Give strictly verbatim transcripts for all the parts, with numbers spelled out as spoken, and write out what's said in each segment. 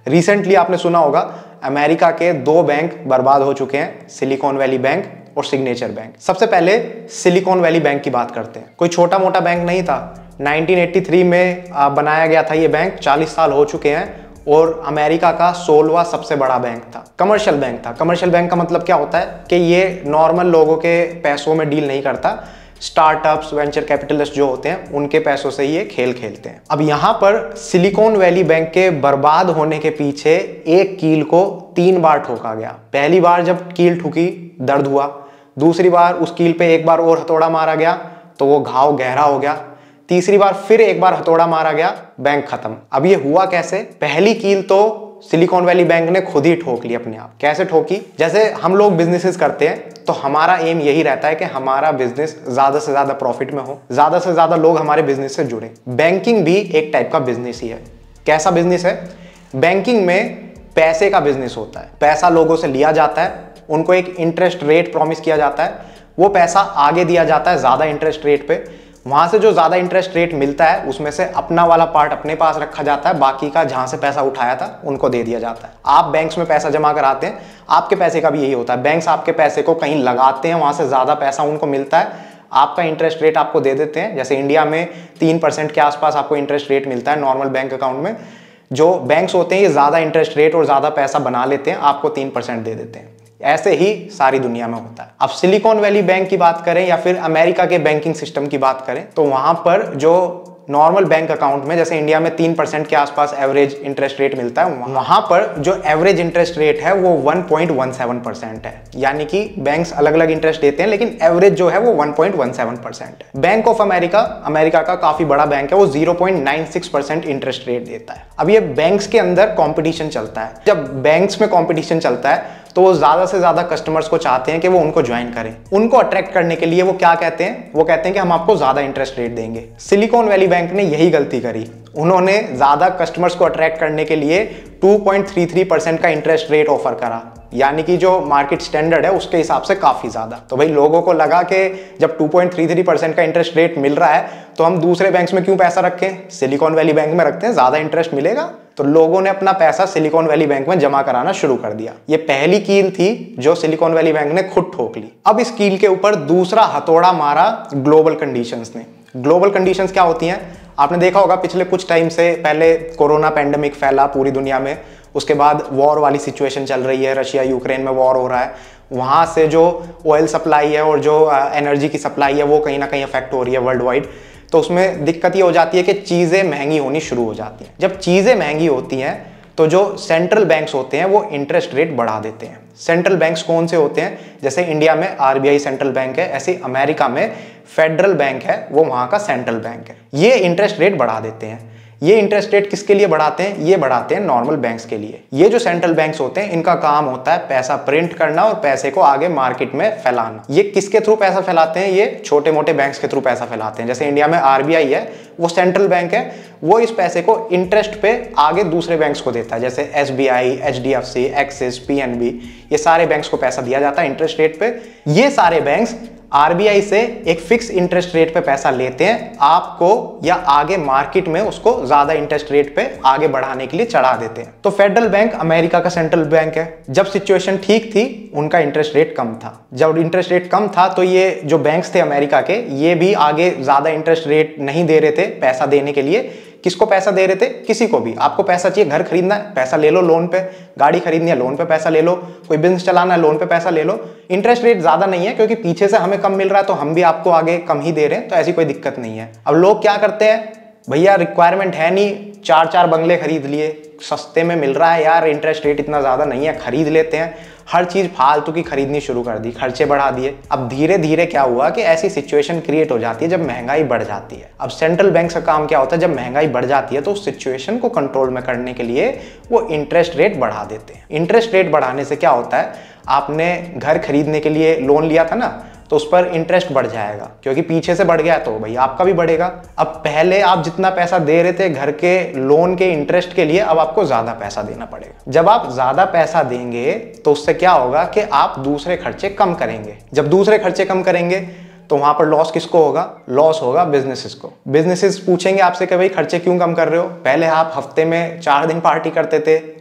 Recently आपने सुना होगा अमेरिका के दो बैंक बर्बाद हो चुके हैं, सिलिकॉन वैली बैंक और सिग्नेचर बैंक। सबसे पहले सिलिकॉन वैली बैंक की बात करते हैं। कोई छोटा मोटा बैंक नहीं था, नाइनटीन एटी थ्री में बनाया गया था ये बैंक, चालीस साल हो चुके हैं और अमेरिका का सोलहवां सबसे बड़ा बैंक था। कमर्शियल बैंक था। कमर्शियल बैंक का मतलब क्या होता है कि ये नॉर्मल लोगों के पैसों में डील नहीं करता, स्टार्टअप्स, वेंचर कैपिटलिस्ट जो होते हैं उनके पैसों से ये खेल खेलते हैं। अब यहाँ पर सिलिकॉन वैली बैंक के बर्बाद होने के पीछे एक कील को तीन बार ठोका गया। पहली बार जब कील ठुकी दर्द हुआ, दूसरी बार उस कील पे एक बार और हथौड़ा मारा गया तो वो घाव गहरा हो गया, तीसरी बार फिर एक बार हथौड़ा मारा गया, बैंक खत्म। अब ये हुआ कैसे? पहली कील तो सिलिकॉन वैली बैंक ने खुद ही ठोक ली अपने आप। कैसे ठोकी? जैसे हम लोग बिजनेसेस करते हैं तो हमारा एम यही रहता है कि हमारा बिजनेस ज्यादा से ज्यादा प्रॉफिट में हो, ज्यादा से ज्यादा लोग हमारे बिजनेस से जुड़े। बैंकिंग भी एक टाइप का बिजनेस ही है। कैसा बिजनेस है? बैंकिंग में पैसे का बिजनेस होता है। पैसा लोगों से लिया जाता है, उनको एक इंटरेस्ट रेट प्रॉमिस किया जाता है, वो पैसा आगे दिया जाता है ज्यादा इंटरेस्ट रेट पे। वहां से जो ज्यादा इंटरेस्ट रेट मिलता है उसमें से अपना वाला पार्ट अपने पास रखा जाता है, बाकी का जहां से पैसा उठाया था उनको दे दिया जाता है। आप बैंक्स में पैसा जमा कराते हैं, आपके पैसे का भी यही होता है। बैंक्स आपके पैसे को कहीं लगाते हैं, वहां से ज्यादा पैसा उनको मिलता है, आपका इंटरेस्ट रेट आपको दे देते हैं। जैसे इंडिया में तीन परसेंट के आसपास आपको इंटरेस्ट रेट मिलता है नॉर्मल बैंक अकाउंट में। जो बैंक्स होते हैं ये ज्यादा इंटरेस्ट रेट और ज्यादा पैसा बना लेते हैं, आपको तीन परसेंट दे देते हैं। ऐसे ही सारी दुनिया में होता है। अब सिलिकॉन वैली बैंक की बात करें या फिर अमेरिका के बैंकिंग सिस्टम की बात करें तो वहां पर जो नॉर्मल बैंक अकाउंट में जैसे इंडिया में तीन परसेंट के आसपास एवरेज इंटरेस्ट रेट मिलता है, वहां पर जो एवरेज इंटरेस्ट रेट है वो one point one seven percent है। यानी कि बैंक्स अलग अलग इंटरेस्ट देते हैं लेकिन एवरेज जो है वो one point one seven percent है। बैंक ऑफ अमेरिका, अमेरिका का काफी बड़ा बैंक है, वो zero point nine six percent interest rate देता है। अब ये बैंक्स के अंदर कंपटीशन चलता है। जब बैंक्स में कंपटीशन चलता है तो वो ज्यादा से ज्यादा कस्टमर्स को चाहते हैं कि वो उनको ज्वाइन करें। उनको अट्रैक्ट करने के लिए वो क्या कहते हैं? वो कहते हैं कि हम आपको ज्यादा इंटरेस्ट रेट देंगे। सिलिकॉन वैली बैंक ने यही गलती करी। उन्होंने ज्यादा कस्टमर्स को अट्रैक्ट करने के लिए two point three three percent का इंटरेस्ट रेट ऑफर करा, यानी कि जो मार्केट स्टैंडर्ड है उसके हिसाब से काफी ज्यादा। तो भाई लोगों को लगा कि जब two point three three percent का इंटरेस्ट रेट मिल रहा है तो हम दूसरे बैंक्स में क्यों पैसा रखें, सिलिकॉन वैली बैंक में रखते हैं, ज्यादा इंटरेस्ट मिलेगा। तो लोगों ने अपना पैसा सिलिकॉन वैली बैंक में जमा कराना शुरू कर दिया। ये पहली कील थी जो सिलिकॉन वैली बैंक ने खुद ठोक ली। अब इस कील के ऊपर दूसरा हथौड़ा मारा ग्लोबल कंडीशंस ने। ग्लोबल कंडीशंस क्या होती हैं? आपने देखा होगा पिछले कुछ टाइम से पहले कोरोना पैंडेमिक फैला पूरी दुनिया में, उसके बाद वॉर वाली सिचुएशन चल रही है, रशिया यूक्रेन में वॉर हो रहा है, वहां से जो ऑयल सप्लाई है और जो एनर्जी की सप्लाई है वो कहीं ना कहीं अफेक्ट हो रही है वर्ल्ड वाइड। तो उसमें दिक्कत ये हो जाती है कि चीज़ें महंगी होनी शुरू हो जाती हैं। जब चीज़ें महंगी होती हैं तो जो सेंट्रल बैंक्स होते हैं वो इंटरेस्ट रेट बढ़ा देते हैं। सेंट्रल बैंक्स कौन से होते हैं? जैसे इंडिया में आरबीआई सेंट्रल बैंक है, ऐसे अमेरिका में फेडरल बैंक है, वो वहाँ का सेंट्रल बैंक है। ये इंटरेस्ट रेट बढ़ा देते हैं। ये इंटरेस्ट रेट किसके लिए बढ़ाते हैं? ये बढ़ाते हैं नॉर्मल बैंक्स के लिए। ये जो सेंट्रल बैंक्स होते हैं इनका काम होता है पैसा प्रिंट करना और पैसे को आगे मार्केट में फैलाना। ये किसके थ्रू पैसा फैलाते हैं? ये छोटे मोटे बैंक्स के थ्रू पैसा फैलाते हैं। जैसे इंडिया में आरबीआई है, वो सेंट्रल बैंक है, वो इस पैसे को इंटरेस्ट पे आगे दूसरे बैंक्स को देता है। जैसे एसबीआई, एचडीएफसी, एक्सिस, पीएनबी, ये सारे बैंक्स को पैसा दिया जाता है इंटरेस्ट रेट पे। ये सारे बैंक्स आरबीआई से एक फिक्स इंटरेस्ट रेट पे पैसा लेते हैं, आपको या आगे मार्केट में उसको ज्यादा इंटरेस्ट रेट पे आगे बढ़ाने के लिए चढ़ा देते हैं। तो फेडरल बैंक अमेरिका का सेंट्रल बैंक है। जब सिचुएशन ठीक थी उनका इंटरेस्ट रेट कम था। जब इंटरेस्ट रेट कम था तो ये जो बैंक्स थे अमेरिका के, ये भी आगे ज्यादा इंटरेस्ट रेट नहीं दे रहे थे पैसा देने के लिए। किसको पैसा दे रहे थे? किसी को भी। आपको पैसा चाहिए, घर खरीदना है, पैसा ले लो लोन पे, गाड़ी खरीदनी है लोन पे पैसा ले लो, कोई बिजनेस चलाना है लोन पे पैसा ले लो। इंटरेस्ट रेट ज्यादा नहीं है क्योंकि पीछे से हमें कम मिल रहा है तो हम भी आपको आगे कम ही दे रहे हैं, तो ऐसी कोई दिक्कत नहीं है। अब लोग क्या करते हैं, भैया रिक्वायरमेंट है नहीं, चार चार बंगले खरीद लिए, सस्ते में मिल रहा है यार, इंटरेस्ट रेट इतना ज्यादा नहीं है, खरीद लेते हैं। हर चीज फालतू की खरीदनी शुरू कर दी, खर्चे बढ़ा दिए। अब धीरे धीरे क्या हुआ कि ऐसी सिचुएशन क्रिएट हो जाती है जब महंगाई बढ़ जाती है। अब सेंट्रल बैंक का काम क्या होता है? जब महंगाई बढ़ जाती है तो उस सिचुएशन को कंट्रोल में करने के लिए वो इंटरेस्ट रेट बढ़ा देते हैं। इंटरेस्ट रेट बढ़ाने से क्या होता है, आपने घर खरीदने के लिए लोन लिया था ना, तो उस पर इंटरेस्ट बढ़ जाएगा क्योंकि पीछे से बढ़ गया तो भाई आपका भी बढ़ेगा। अब पहले आप जितना पैसा दे रहे थे घर के लोन के इंटरेस्ट के लिए, अब आपको ज्यादा पैसा देना पड़ेगा। जब आप ज्यादा पैसा देंगे तो उससे क्या होगा कि आप दूसरे खर्चे कम करेंगे। जब दूसरे खर्चे कम करेंगे तो वहां पर लॉस किसको होगा? लॉस होगा बिजनेसेस को। बिजनेसेस पूछेंगे आपसे कि भाई खर्चे क्यों कम कर रहे हो? पहले आप हफ्ते में चार दिन पार्टी करते थे,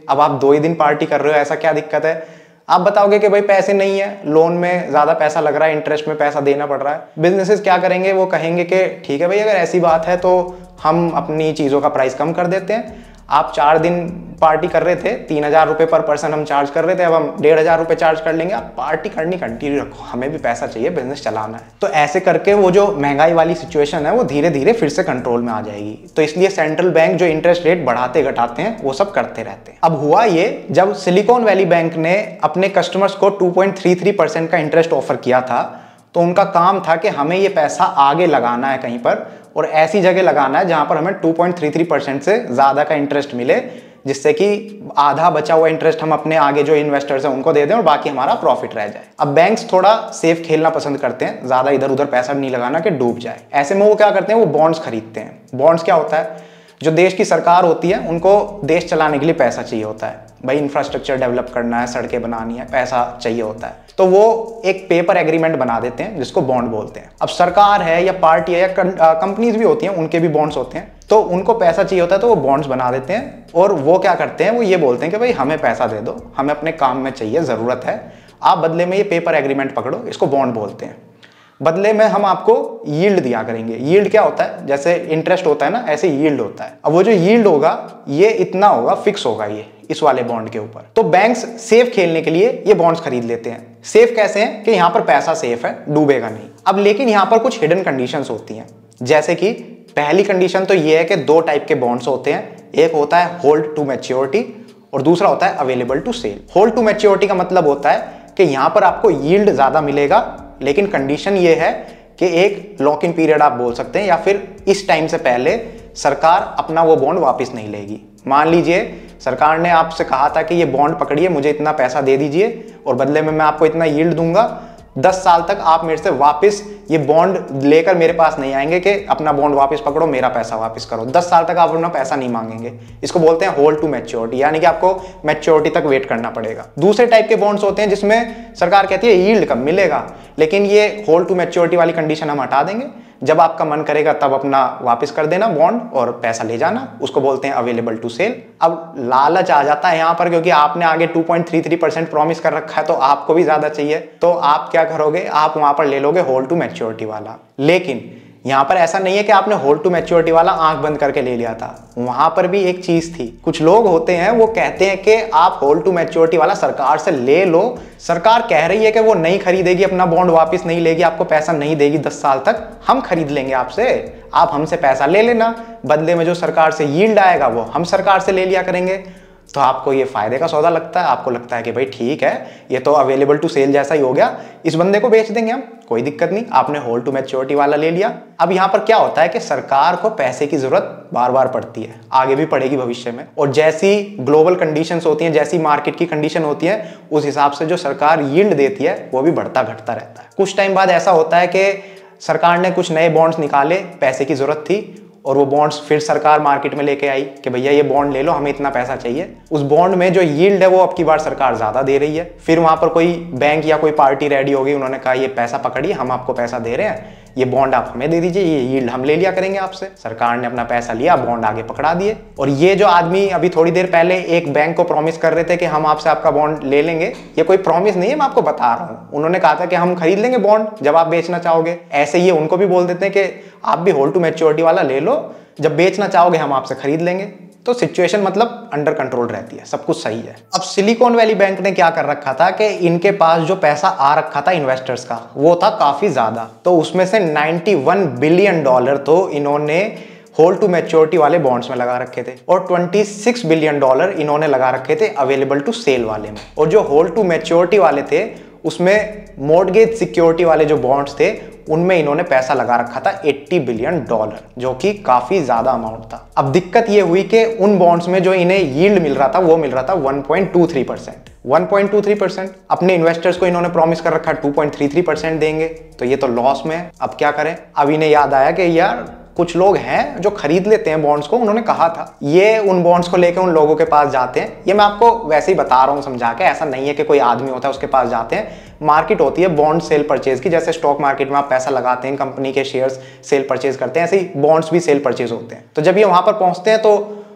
अब आप दो ही दिन पार्टी कर रहे हो, ऐसा क्या दिक्कत है? आप बताओगे कि भाई पैसे नहीं है, लोन में ज़्यादा पैसा लग रहा है, इंटरेस्ट में पैसा देना पड़ रहा है। बिजनेसेस क्या करेंगे, वो कहेंगे कि ठीक है भाई, अगर ऐसी बात है तो हम अपनी चीज़ों का प्राइस कम कर देते हैं। आप चार दिन पार्टी कर रहे थे, तीन हज़ार रुपये पर पर्सन हम चार्ज कर रहे थे, अब हम डेढ़ हज़ार रुपये चार्ज कर लेंगे। आप पार्टी करनी कंटिन्यू रखो, हमें भी पैसा चाहिए, बिजनेस चलाना है। तो ऐसे करके वो जो महंगाई वाली सिचुएशन है वो धीरे धीरे फिर से कंट्रोल में आ जाएगी। तो इसलिए सेंट्रल बैंक जो इंटरेस्ट रेट बढ़ाते घटाते हैं वो सब करते रहते हैं। अब हुआ ये, जब सिलिकॉन वैली बैंक ने अपने कस्टमर्स को two point three three percent का इंटरेस्ट ऑफर किया था, तो उनका काम था कि हमें ये पैसा आगे लगाना है कहीं पर, और ऐसी जगह लगाना है जहां पर हमें two point three three percent से ज़्यादा का इंटरेस्ट मिले, जिससे कि आधा बचा हुआ इंटरेस्ट हम अपने आगे जो इन्वेस्टर्स हैं उनको दे दें और बाकी हमारा प्रॉफिट रह जाए। अब बैंक्स थोड़ा सेफ खेलना पसंद करते हैं, ज़्यादा इधर उधर पैसा नहीं लगाना कि डूब जाए। ऐसे में वो क्या करते हैं, वो बॉन्ड्स खरीदते हैं। बॉन्ड्स क्या होता है, जो देश की सरकार होती है उनको देश चलाने के लिए पैसा चाहिए होता है। भाई इंफ्रास्ट्रक्चर डेवलप करना है, सड़कें बनानी है, पैसा चाहिए होता है, तो वो एक पेपर एग्रीमेंट बना देते हैं जिसको बॉन्ड बोलते हैं। अब सरकार है या पार्टी है या कंपनीज भी होती हैं, उनके भी बॉन्ड्स होते हैं, तो उनको पैसा चाहिए होता है तो वो बॉन्ड्स बना देते हैं। और वो क्या करते हैं, वो ये बोलते हैं कि भाई हमें पैसा दे दो, हमें अपने काम में चाहिए, ज़रूरत है, आप बदले में ये पेपर एग्रीमेंट पकड़ो, इसको बॉन्ड बोलते हैं। बदले में हम आपको यील्ड दिया करेंगे। यील्ड क्या होता है, जैसे इंटरेस्ट होता है ना, ऐसे यील्ड होता है। अब वो जो यील्ड होगा ये इतना होगा, फिक्स होगा ये इस वाले बॉन्ड के ऊपर। तो बैंक्स सेफ खेलने के लिए ये बॉन्ड्स खरीद लेते हैं। सेफ कैसे हैं कि यहाँ पर पैसा सेफ है, डूबेगा नहीं। अब लेकिन यहाँ पर कुछ हिडन कंडीशंस होती हैं, जैसे कि पहली कंडीशन तो ये है कि दो टाइप के बॉन्ड्स होते हैं, एक होता है होल्ड टू मैच्योरिटी और दूसरा होता है available to sale. Hold to maturity का मतलब होता है कि यहाँ पर आपको यील्ड ज्यादा मिलेगा, लेकिन कंडीशन ये है कि एक लॉक इन पीरियड आप बोल सकते हैं, या फिर इस टाइम से पहले सरकार अपना वो बॉन्ड वापस नहीं लेगी। मान लीजिए सरकार ने आपसे कहा था कि ये बॉन्ड पकड़िए, मुझे इतना पैसा दे दीजिए और बदले में मैं आपको इतना यील्ड दूंगा। दस साल तक आप मेरे से वापस ये बॉन्ड लेकर मेरे पास नहीं आएंगे कि अपना बॉन्ड वापस पकड़ो, मेरा पैसा वापस करो। दस साल तक आप अपना पैसा नहीं मांगेंगे। इसको बोलते हैं होल्ड टू मैच्योरिटी, यानी कि आपको मैच्योरिटी तक वेट करना पड़ेगा। दूसरे टाइप के बॉन्ड्स होते हैं जिसमें सरकार कहती है यील्ड कम मिलेगा, लेकिन ये होल्ड टू मैच्योरिटी वाली कंडीशन हम हटा देंगे, जब आपका मन करेगा तब अपना वापस कर देना बॉन्ड और पैसा ले जाना। उसको बोलते हैं अवेलेबल टू सेल। अब लालच आ जाता है यहाँ पर, क्योंकि आपने आगे two point three three percent promise कर रखा है तो आपको भी ज्यादा चाहिए, तो आप क्या करोगे, आप वहां पर ले लोगे होल्ड टू मैच्योरिटी वाला। लेकिन यहाँ पर ऐसा नहीं है कि आपने होल्ड टू मैच्योरिटी वाला आंख बंद करके ले लिया था, वहां पर भी एक चीज थी। कुछ लोग होते हैं वो कहते हैं कि आप होल्ड टू मैच्योरिटी वाला सरकार से ले लो, सरकार कह रही है कि वो नहीं खरीदेगी, अपना बॉन्ड वापस नहीं लेगी, आपको पैसा नहीं देगी दस साल तक, हम खरीद लेंगे आपसे, आप हमसे पैसा ले लेना, बदले में जो सरकार से यील्ड आएगा वो हम सरकार से ले लिया करेंगे। तो आपको ये फायदे का सौदा लगता है, आपको लगता है कि भाई ठीक है, ये तो अवेलेबल टू सेल जैसा ही हो गया, इस बंदे को बेच देंगे हम, कोई दिक्कत नहीं, आपने होल्ड टू मैच्योरिटी वाला ले लिया। अब यहाँ पर क्या होता है कि सरकार को पैसे की जरूरत बार बार पड़ती है, आगे भी पड़ेगी भविष्य में, और जैसी ग्लोबल कंडीशंस होती हैं, जैसी मार्केट की कंडीशन होती है, उस हिसाब से जो सरकार यील्ड देती है वो भी बढ़ता घटता रहता है। कुछ टाइम बाद ऐसा होता है कि सरकार ने कुछ नए बॉन्ड्स निकाले, पैसे की जरूरत थी, और वो बॉन्ड्स फिर सरकार मार्केट में लेके आई कि भैया ये बॉन्ड ले लो, हमें इतना पैसा चाहिए। उस बॉन्ड में जो यील्ड है वो अब की बार सरकार ज्यादा दे रही है। फिर वहां पर कोई बैंक या कोई पार्टी रेडी होगी, उन्होंने कहा ये पैसा पकड़िए, हम आपको पैसा दे रहे हैं, ये बॉन्ड आप हमें दे दीजिए, ये यील्ड हम ले लिया करेंगे आपसे। सरकार ने अपना पैसा लिया, बॉन्ड आगे पकड़ा दिए। और ये जो आदमी अभी थोड़ी देर पहले एक बैंक को प्रॉमिस कर रहे थे कि हम आपसे आपका बॉन्ड ले लेंगे, ये कोई प्रॉमिस नहीं है, मैं आपको बता रहा हूँ। उन्होंने कहा था कि हम खरीद लेंगे बॉन्ड जब आप बेचना चाहोगे। ऐसे ये उनको भी बोल देते हैं कि आप भी होल्ड टू मैच्योरिटी वाला ले लो, जब बेचना चाहोगे हम आपसे खरीद लेंगे। तो सिचुएशन मतलब अंडर कंट्रोल रहती है, सब कुछ सही है। अब सिलिकॉन वैली बैंक ने क्या कर रखा था कि इनके पास जो पैसा आ रखा था इन्वेस्टर्स का वो था काफी ज्यादा, तो उसमें से इक्यानवे बिलियन डॉलर तो इन्होंने होल्ड टू मैच्योरिटी वाले बॉन्ड्स में लगा रखे थे, और छब्बीस बिलियन डॉलर इन्होंने लगा रखे थे अवेलेबल टू सेल वाले में। और जो होल्ड टू मैच्योरिटी वाले थे उसमें मॉर्गेज सिक्योरिटी वाले जो बॉन्ड्स थे उनमें इन्होंने पैसा लगा रखा था अस्सी बिलियन डॉलर, जो कि काफी ज्यादा अमाउंट था। अब दिक्कत ये हुई कि उन बॉन्ड्स में जो इन्हें यील्ड मिल रहा था वो मिल रहा था one point two three percent. One point two three percent अपने इन्वेस्टर्स को इन्होंने प्रॉमिस कर रखा two point three three percent देंगे, तो ये तो लॉस में है। अब क्या करें, अब इन्हें याद आया कि यार कुछ लोग हैं जो खरीद लेते हैं बॉन्ड्स को, उन्होंने कहा था ये उन बॉन्ड्स को लेकर उन लोगों के पास जाते हैं। ये मैं आपको वैसे ही बता रहा हूँ समझा के, ऐसा नहीं है कि कोई आदमी होता है उसके पास जाते हैं। मार्केट होती है बॉन्ड सेल परचेज की, जैसे स्टॉक मार्केट में आप पैसा लगाते हैं, कंपनी के शेयर्स सेल परचेज करते हैं, ऐसे ही बॉन्ड्स भी सेल परचेज होते हैं। तो जब ये वहां पर पहुंचते हैं तो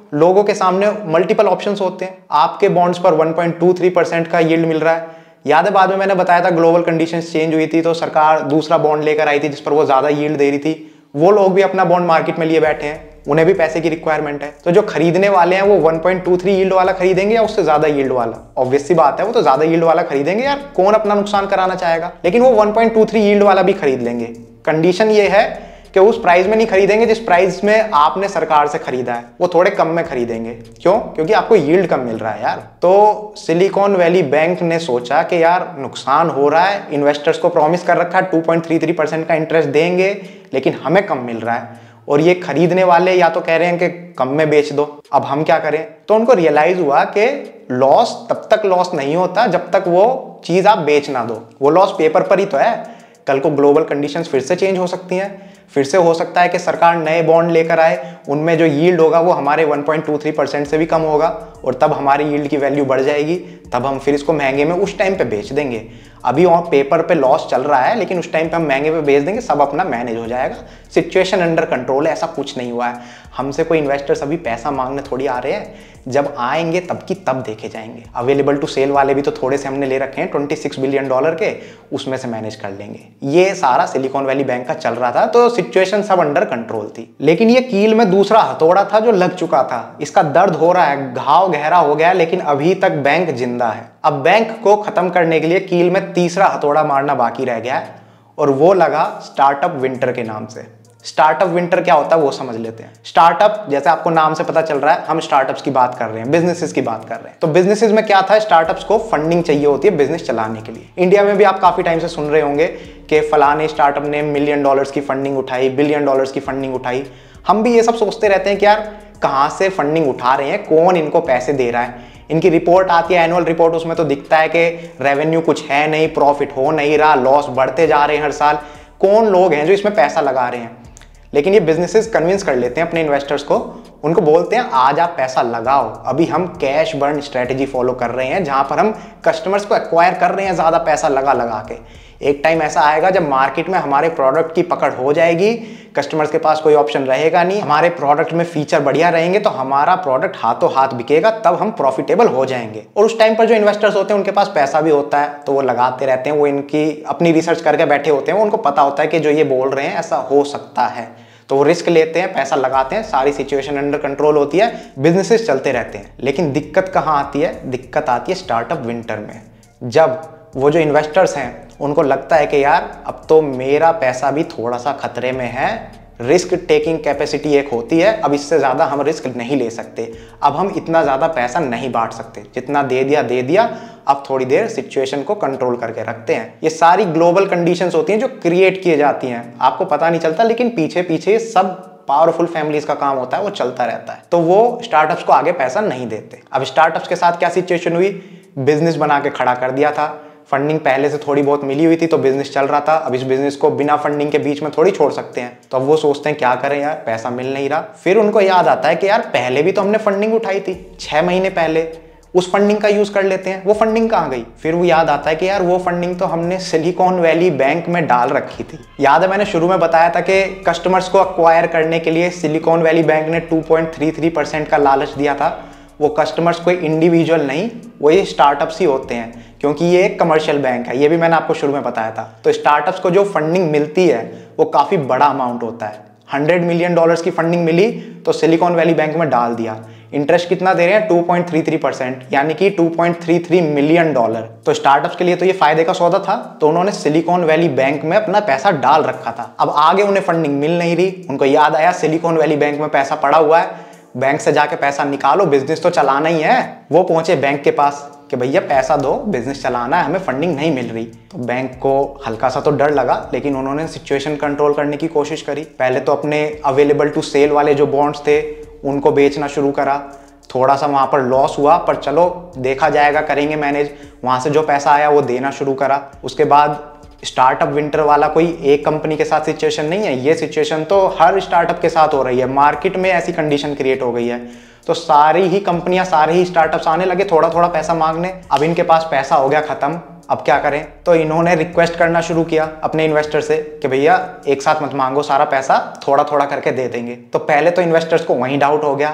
लोगों के सामने मल्टीपल ऑप्शंस होते हैं। आपके बॉन्ड्स पर one point two three percent का यील्ड मिल रहा है। याद है बाद में मैंने बताया था ग्लोबल कंडीशंस चेंज हुई थी तो सरकार दूसरा बॉन्ड लेकर आई थी जिस पर वो ज्यादा यील्ड दे रही थी। वो लोग भी अपना बॉन्ड मार्केट में लिए बैठे हैं, उन्हें भी पैसे की रिक्वायरमेंट है। तो जो खरीदने वाले हैं वो one point two three yield वाला खरीदेंगे या उससे ज्यादा यील्ड वाला? ऑब्वियस सी बात है वो तो ज्यादा यील्ड वाला खरीदेंगे यार, कौन अपना नुकसान कराना चाहेगा। लेकिन वो one point two three yield वाला भी खरीद लेंगे। कंडीशन ये है कि उस प्राइस में नहीं खरीदेंगे जिस प्राइस में आपने सरकार से खरीदा है, वो थोड़े कम में खरीदेंगे। क्यों? क्योंकि आपको यील्ड कम मिल रहा है यार। तो सिलिकॉन वैली बैंक ने सोचा कि यार नुकसान हो रहा है, इन्वेस्टर्स को प्रॉमिस कर रखा है two point three three percent का इंटरेस्ट देंगे, लेकिन हमें कम मिल रहा है और ये खरीदने वाले या तो कह रहे हैं कि कम में बेच दो, अब हम क्या करें। तो उनको रियलाइज हुआ कि लॉस तब तक लॉस नहीं होता जब तक वो चीज आप बेच ना दो। वो लॉस पेपर पर ही तो है, कल को ग्लोबल कंडीशंस फिर से चेंज हो सकती हैं, फिर से हो सकता है कि सरकार नए बॉन्ड लेकर आए, उनमें जो यील्ड होगा वो हमारे one point two three percent से भी कम होगा और तब हमारी यील्ड की वैल्यू बढ़ जाएगी, तब हम फिर इसको महंगे में उस टाइम पे बेच देंगे। अभी और पेपर पे लॉस चल रहा है लेकिन उस टाइम पे हम महंगे पे बेच देंगे, सब अपना मैनेज हो जाएगा। सिचुएशन अंडर कंट्रोल है, ऐसा कुछ नहीं हुआ है। हमसे कोई इन्वेस्टर्स अभी पैसा मांगने थोड़ी आ रहे हैं, जब आएंगे तब की तब देखे जाएंगे। अवेलेबल टू सेल वाले भी तो थोड़े से हमने ले रखे हैं छब्बीस बिलियन डॉलर के, उसमें से मैनेज कर लेंगे। ये सारा सिलिकॉन वैली बैंक का चल रहा था, तो सिचुएशन सब अंडर कंट्रोल थी। लेकिन ये कील में दूसरा हथौड़ा था जो लग चुका था, इसका दर्द हो रहा है, घाव गहरा हो गया, लेकिन अभी तक बैंक जिंदा है। अब बैंक को खत्म करने के लिए कील में तीसरा हथौड़ा मारना बाकी रह गया है और वो लगा स्टार्टअप विंटर के नाम से। स्टार्टअप विंटर क्या होता है वो समझ लेते हैं। स्टार्टअप, जैसे आपको नाम से पता चल रहा है, हम स्टार्टअप्स की बात कर रहे हैं, बिजनेसेस की बात कर रहे हैं। तो बिजनेसेस में क्या था, स्टार्टअप्स को फंडिंग चाहिए होती है बिजनेस चलाने के लिए। इंडिया में भी आप काफी टाइम से सुन रहे होंगे कि फलाने स्टार्टअप ने मिलियन डॉलर्स की फंडिंग उठाई, बिलियन डॉलर्स की फंडिंग उठाई। हम भी ये सब सोचते रहते हैं कि यार कहाँ से फंडिंग उठा रहे हैं, कौन इनको पैसे दे रहा है। इनकी रिपोर्ट आती है, एनुअल रिपोर्ट, उसमें तो दिखता है कि रेवेन्यू कुछ है नहीं, प्रॉफिट हो नहीं रहा, लॉस बढ़ते जा रहे हैं हर साल। कौन लोग हैं जो इसमें पैसा लगा रहे हैं? लेकिन ये बिजनेसेस कन्विंस कर लेते हैं अपने इन्वेस्टर्स को, उनको बोलते हैं आज आप पैसा लगाओ। अभी हम कैश बर्न स्ट्रेटजी फॉलो कर रहे हैं जहां पर हम कस्टमर्स को एक्वायर कर रहे हैं ज्यादा पैसा लगा लगा के। एक टाइम ऐसा आएगा जब मार्केट में हमारे प्रोडक्ट की पकड़ हो जाएगी, कस्टमर्स के पास कोई ऑप्शन रहेगा नहीं, हमारे प्रोडक्ट में फीचर बढ़िया रहेंगे तो हमारा प्रोडक्ट हाथों हाथ बिकेगा, तब हम प्रॉफिटेबल हो जाएंगे। और उस टाइम पर जो इन्वेस्टर्स होते हैं उनके पास पैसा भी होता है तो वो लगाते रहते हैं, वो इनकी अपनी रिसर्च करके बैठे होते हैं, उनको पता होता है कि जो ये बोल रहे हैं ऐसा हो सकता है, तो वो रिस्क लेते हैं, पैसा लगाते हैं, सारी सिचुएशन अंडर कंट्रोल होती है, बिजनेसेस चलते रहते हैं। लेकिन दिक्कत कहाँ आती है? दिक्कत आती है स्टार्टअप विंटर में, जब वो जो इन्वेस्टर्स हैं उनको लगता है कि यार अब तो मेरा पैसा भी थोड़ा सा खतरे में है, रिस्क टेकिंग कैपेसिटी एक होती है, अब इससे ज़्यादा हम रिस्क नहीं ले सकते, अब हम इतना ज़्यादा पैसा नहीं बांट सकते, जितना दे दिया दे दिया, अब थोड़ी देर सिचुएशन को कंट्रोल करके रखते हैं। ये सारी ग्लोबल कंडीशंस होती हैं जो क्रिएट किए जाती हैं, आपको पता नहीं चलता, लेकिन पीछे पीछे सब पावरफुल फैमिलीज का काम होता है, वो चलता रहता है। तो वो स्टार्टअप्स को आगे पैसा नहीं देते। अब स्टार्टअप्स के साथ क्या सिचुएशन हुई? बिजनेस बना के खड़ा कर दिया था, फंडिंग पहले से थोड़ी बहुत मिली हुई थी तो बिजनेस चल रहा था, अब इस बिजनेस को बिना फंडिंग के बीच में थोड़ी छोड़ सकते हैं। तो अब वो सोचते हैं क्या करें यार, पैसा मिल नहीं रहा। फिर उनको याद आता है कि यार पहले भी तो हमने फंडिंग उठाई थी छह महीने पहले, उस फंडिंग का यूज कर लेते हैं। वो फंडिंग कहाँ गई? फिर वो याद आता है कि यार वो फंडिंग तो हमने सिलिकॉन वैली बैंक में डाल रखी थी। याद है मैंने शुरू में बताया था कि कस्टमर्स को अक्वायर करने के लिए सिलिकॉन वैली बैंक ने two point three three percent का लालच दिया था। वो कस्टमर्स कोई इंडिविजुअल नहीं, वो ये स्टार्टअप्स ही होते हैं, क्योंकि ये एक कमर्शियल बैंक है, ये भी मैंने आपको शुरू में बताया था। तो स्टार्टअप्स को जो फंडिंग मिलती है वो काफ़ी बड़ा अमाउंट होता है। हंड्रेड मिलियन डॉलर्स की फंडिंग मिली तो सिलिकॉन वैली बैंक में डाल दिया। इंटरेस्ट कितना दे रहे हैं? Two point three three percent, यानी कि two point three three million dollar. तो स्टार्टअप्स के लिए तो ये फायदे का सौदा था, तो उन्होंने सिलिकॉन वैली बैंक में अपना पैसा डाल रखा था। अब आगे उन्हें फंडिंग मिल नहीं रही, उनको याद आया सिलिकॉन वैली बैंक में पैसा पड़ा हुआ है, बैंक से जाके पैसा निकालो, बिजनेस तो चलाना ही है। वो पहुंचे बैंक के पास कि भैया पैसा दो, बिजनेस चलाना है, हमें फंडिंग नहीं मिल रही। तो बैंक को हल्का सा तो डर लगा, लेकिन उन्होंने सिचुएशन कंट्रोल करने की कोशिश करी। पहले तो अपने अवेलेबल टू सेल वाले जो बॉन्ड्स थे उनको बेचना शुरू करा। थोड़ा सा वहाँ पर लॉस हुआ, पर चलो देखा जाएगा, करेंगे मैनेज। वहाँ से जो पैसा आया वो देना शुरू करा। उसके बाद स्टार्टअप विंटर वाला कोई एक कंपनी के साथ सिचुएशन नहीं है, ये सिचुएशन तो हर स्टार्टअप के साथ हो रही है। मार्केट में ऐसी कंडीशन क्रिएट हो गई है, तो सारी ही कंपनियां, सारे ही स्टार्टअप्स आने लगे थोड़ा थोड़ा पैसा मांगने। अब इनके पास पैसा हो गया खत्म, अब क्या करें? तो इन्होंने रिक्वेस्ट करना शुरू किया अपने इन्वेस्टर से कि भैया एक साथ मत मांगो सारा पैसा, थोड़ा थोड़ा करके दे देंगे। तो पहले तो इन्वेस्टर्स को वहीं डाउट हो गया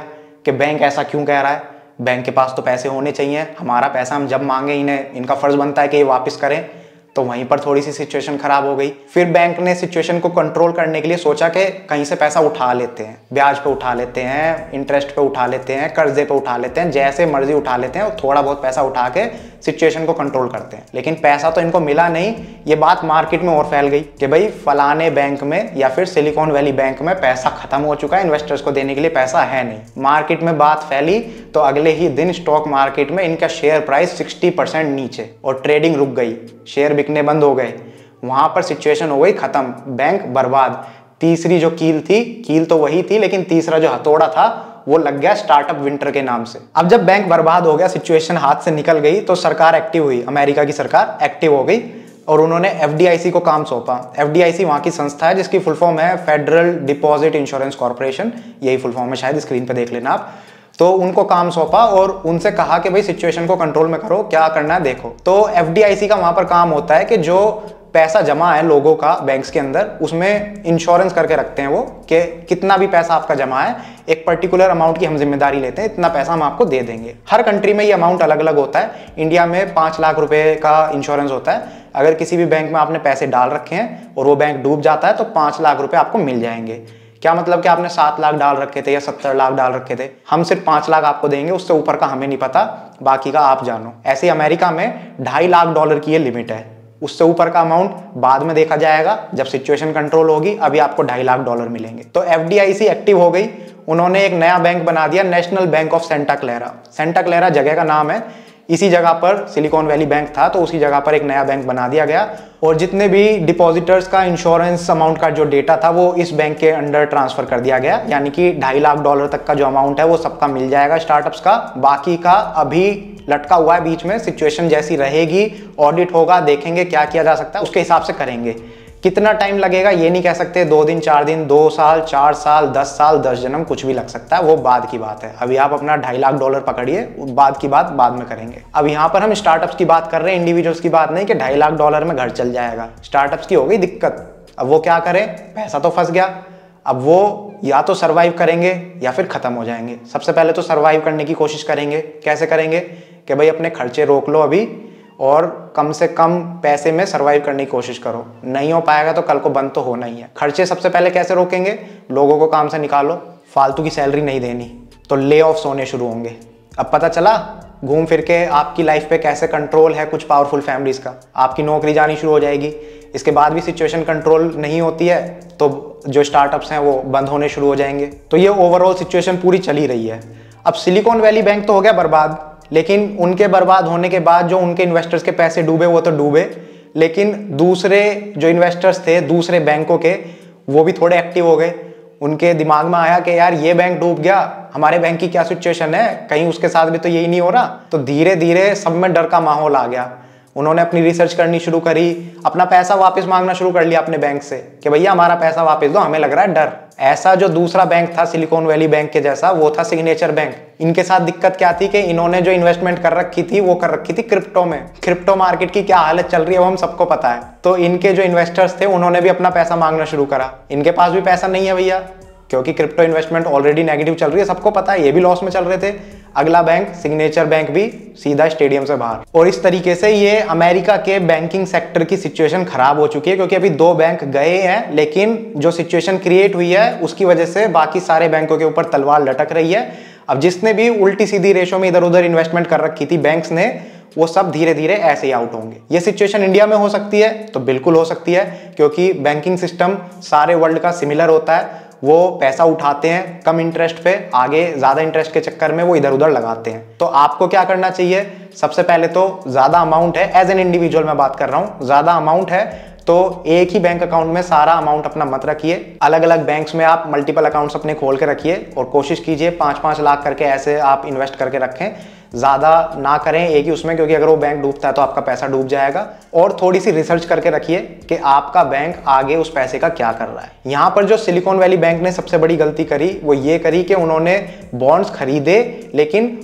कि बैंक ऐसा क्यों कह रहा है, बैंक के पास तो पैसे होने चाहिए, हमारा पैसा हम जब मांगे इन्हें इनका फर्ज बनता है कि ये वापस करें। तो वहीं पर थोड़ी सी सिचुएशन खराब हो गई। फिर बैंक ने सिचुएशन को कंट्रोल करने के लिए सोचा कि कहीं से पैसा उठा लेते हैं, ब्याज पे उठा लेते हैं, इंटरेस्ट पे उठा लेते हैं, कर्जे पे उठा लेते हैं, जैसे मर्जी उठा लेते हैं और थोड़ा बहुत पैसा उठा के सिचुएशन को कंट्रोल करते हैं। लेकिन पैसा तो इनको मिला नहीं। ये बात मार्केट में और फैल गई कि भाई फलाने बैंक में या फिर सिलिकॉन वैली बैंक में पैसा खत्म हो चुका है, इन्वेस्टर्स को देने के लिए पैसा है नहीं। मार्केट में बात फैली तो अगले ही दिन स्टॉक मार्केट में इनका शेयर प्राइस साठ परसेंट नीचे और ट्रेडिंग रुक गई, शेयर बिकने बंद हो गए। वहां पर सिचुएशन हो गई खत्म, बैंक बर्बाद। तीसरी जो कील थी, कील तो वही थी लेकिन तीसरा जो हथौड़ा था वो लग गया स्टार्टअप विंटर के नाम से। अब जब बैंक बर्बाद हो गया, सिचुएशन हाथ से निकल गई, तो सरकार एक्टिव हुई, अमेरिका की सरकार एक्टिव हो गई और उन्होंने एफ डी आई सी को काम सौंपा। एफ डी आई सी वहां की संस्था है जिसकी फुल फॉर्म है फेडरल डिपॉजिट इंश्योरेंस कॉर्पोरेशन, यही फुल फॉर्म है, शायद स्क्रीन पे देख लेना आप। तो उनको काम सौंपा और उनसे कहा कि भाई सिचुएशन को कंट्रोल में करो, क्या करना है देखो। तो एफ डी आई सी का वहां पर काम होता है कि जो पैसा जमा है लोगों का बैंक्स के अंदर, उसमें इंश्योरेंस करके रखते हैं वो कि कितना भी पैसा आपका जमा है, एक पर्टिकुलर अमाउंट की हम जिम्मेदारी लेते हैं, इतना पैसा हम आपको दे देंगे। हर कंट्री में ये अमाउंट अलग अलग होता है। इंडिया में पाँच लाख रुपए का इंश्योरेंस होता है। अगर किसी भी बैंक में आपने पैसे डाल रखे हैं और वो बैंक डूब जाता है तो पाँच लाख रुपए आपको मिल जाएंगे। क्या मतलब कि आपने सात लाख डाल रखे थे या सत्तर लाख डाल रखे थे, हम सिर्फ पाँच लाख आपको देंगे, उससे ऊपर का हमें नहीं पता, बाकी का आप जानो। ऐसे अमेरिका में ढाई लाख डॉलर की ये लिमिट है, उससे ऊपर का अमाउंट बाद में देखा जाएगा जब सिचुएशन कंट्रोल होगी। अभी आपको ढाई लाख डॉलर मिलेंगे। तो F D I C active हो गई, उन्होंने एक नया बैंक बना दिया, National Bank of Santa Clara. Santa Clara जगह का नाम है, इसी जगह पर सिलिकॉन वैली बैंक था तो उसी जगह पर एक नया बैंक बना दिया गया और जितने भी डिपॉजिटर्स का इंश्योरेंस अमाउंट का जो डेटा था वो इस बैंक के अंडर ट्रांसफर कर दिया गया। यानी कि ढाई लाख डॉलर तक का जो अमाउंट है वो सबका मिल जाएगा स्टार्टअप्स का, बाकी का अभी लटका हुआ है बीच में। सिचुएशन जैसी रहेगी, ऑडिट होगा, देखेंगे क्या किया जा सकता है, उसके हिसाब से करेंगे। कितना टाइम लगेगा ये नहीं कह सकते, दो दिन, चार दिन, दो साल, चार साल, दस साल, दस जन्म, कुछ भी लग सकता है, वो बाद की बात है। अभी आप अपना ढाई लाख डॉलर पकड़िए, बाद की बात बाद में करेंगे। अब यहाँ पर हम स्टार्टअप्स की बात कर रहे हैं, इंडिविजुअल्स की बात नहीं कि ढाई लाख डॉलर में घर चल जाएगा। स्टार्टअप्स की हो गई दिक्कत, अब वो क्या करें, पैसा तो फंस गया, अब वो या तो सर्वाइव करेंगे या फिर खत्म हो जाएंगे। सबसे पहले तो सर्वाइव करने की कोशिश करेंगे। कैसे करेंगे कि भाई अपने खर्चे रोक लो अभी और कम से कम पैसे में सर्वाइव करने की कोशिश करो। नहीं हो पाएगा तो कल को बंद तो होना ही है। खर्चे सबसे पहले कैसे रोकेंगे, लोगों को काम से निकालो, फालतू की सैलरी नहीं देनी, तो ले ऑफ्स होने शुरू होंगे। अब पता चला घूम फिर के आपकी लाइफ पे कैसे कंट्रोल है कुछ पावरफुल फैमिलीज का, आपकी नौकरी जानी शुरू हो जाएगी। इसके बाद भी सिचुएशन कंट्रोल नहीं होती है तो जो स्टार्टअप्स हैं वो बंद होने शुरू हो जाएंगे। तो ये ओवरऑल सिचुएशन पूरी चली रही है। अब सिलिकॉन वैली बैंक तो हो गया बर्बाद, लेकिन उनके बर्बाद होने के बाद जो उनके इन्वेस्टर्स के पैसे डूबे वो तो डूबे, लेकिन दूसरे जो इन्वेस्टर्स थे दूसरे बैंकों के, वो भी थोड़े एक्टिव हो गए। उनके दिमाग में आया कि यार ये बैंक डूब गया, हमारे बैंक की क्या सिचुएशन है, कहीं उसके साथ भी तो यही नहीं हो रहा। तो धीरे धीरे सब में डर का माहौल आ गया। उन्होंने अपनी रिसर्च करनी शुरू करी, अपना पैसा वापस मांगना शुरू कर लिया अपने बैंक से कि भैया हमारा पैसा वापस दो, हमें लग रहा है डर। ऐसा जो दूसरा बैंक था सिलिकॉन वैली बैंक के जैसा, वो था सिग्नेचर बैंक। इनके साथ दिक्कत क्या थी कि इन्होंने जो इन्वेस्टमेंट कर रखी थी वो कर रखी थी क्रिप्टो में। क्रिप्टो मार्केट की क्या हालत चल रही है वो हम सबको पता है। तो इनके जो इन्वेस्टर्स थे उन्होंने भी अपना पैसा मांगना शुरू करा। इनके पास भी पैसा नहीं है भैया, क्योंकि क्रिप्टो इन्वेस्टमेंट ऑलरेडी नेगेटिव चल रही है, सबको पता है, ये भी लॉस में चल रहे थे। अगला बैंक सिग्नेचर बैंक भी सीधा स्टेडियम से बाहर। और इस तरीके से ये अमेरिका के बैंकिंग सेक्टर की सिचुएशन खराब हो चुकी है, क्योंकि अभी दो बैंक गए हैं, लेकिन जो सिचुएशन क्रिएट हुई है उसकी वजह से बाकी सारे बैंकों के ऊपर तलवार लटक रही है। अब जिसने भी उल्टी सीधी रेशो में इधर उधर इन्वेस्टमेंट कर रखी थी बैंक्स ने, वो सब धीरे धीरे ऐसे ही आउट होंगे। ये सिचुएशन इंडिया में हो सकती है तो बिल्कुल हो सकती है, क्योंकि बैंकिंग सिस्टम सारे वर्ल्ड का सिमिलर होता है। वो पैसा उठाते हैं कम इंटरेस्ट पे, आगे ज्यादा इंटरेस्ट के चक्कर में वो इधर उधर लगाते हैं। तो आपको क्या करना चाहिए, सबसे पहले तो ज्यादा अमाउंट है, एज एन इंडिविजुअल मैं बात कर रहा हूँ, ज्यादा अमाउंट है तो एक ही बैंक अकाउंट में सारा अमाउंट अपना मत रखिए। अलग अलग बैंक्स में आप मल्टीपल अकाउंट्स अपने खोल के रखिए और कोशिश कीजिए पाँच पाँच लाख करके ऐसे आप इन्वेस्ट करके रखें। ज़्यादा ना करें एक ही उसमें, क्योंकि अगर वो बैंक डूबता है तो आपका पैसा डूब जाएगा। और थोड़ी सी रिसर्च करके रखिए कि आपका बैंक आगे उस पैसे का क्या कर रहा है। यहाँ पर जो सिलिकॉन वैली बैंक ने सबसे बड़ी गलती करी वो ये करी कि उन्होंने बॉन्ड्स खरीदे, लेकिन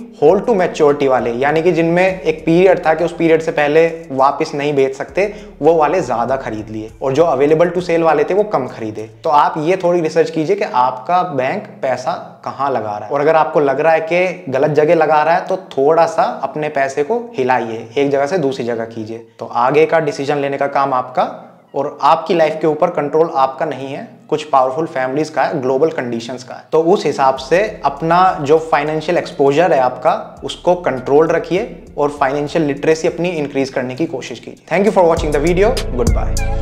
होल्ड टू मैच्योरिटी वाले, यानी कि जिनमें एक पीरियड था कि उस पीरियड से पहले वापस नहीं बेच सकते, वो वाले ज्यादा खरीद लिए, और जो अवेलेबल टू सेल वाले थे वो कम खरीदे। तो आप ये थोड़ी रिसर्च कीजिए कि आपका बैंक पैसा कहाँ लगा रहा है, और अगर आपको लग रहा है कि गलत जगह लगा रहा है तो थोड़ा सा अपने पैसे को हिलाइए, एक जगह से दूसरी जगह कीजिए। तो आगे का डिसीजन लेने का काम आपका, और आपकी लाइफ के ऊपर कंट्रोल आपका नहीं है, कुछ पावरफुल फैमिलीज का है, ग्लोबल कंडीशंस का है। तो उस हिसाब से अपना जो फाइनेंशियल एक्सपोजर है आपका, उसको कंट्रोल रखिए और फाइनेंशियल लिटरेसी अपनी इंक्रीज करने की कोशिश कीजिए। Thank you for watching the video. Good bye.